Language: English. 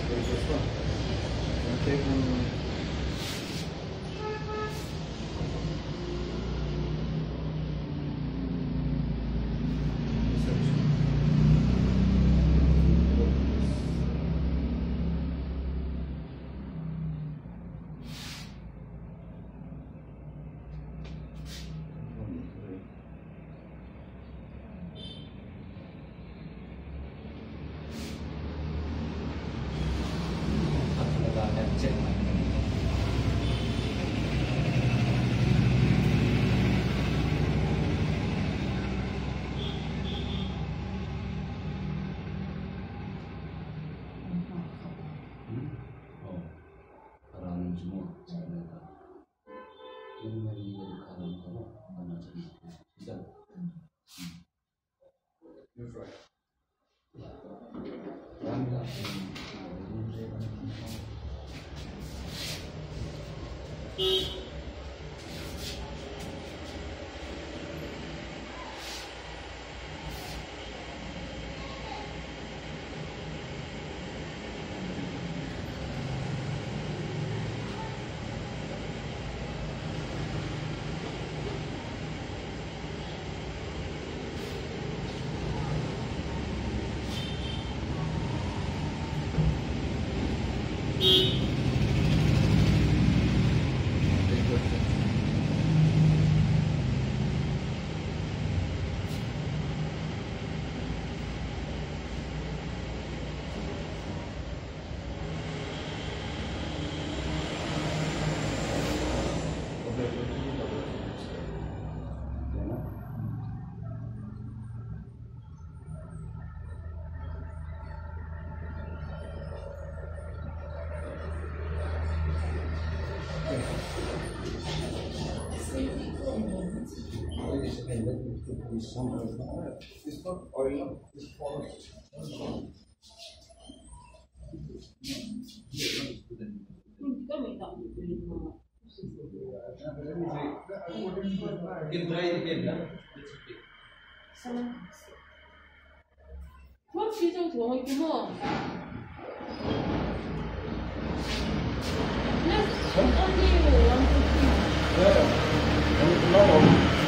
Questo anche un semua yang dari kanan mana jadi bisa It's not oil, it's polished. You can try it again, yeah? It's okay. 그럼 지금 좋아했구먼. Let's only one to three. Yeah.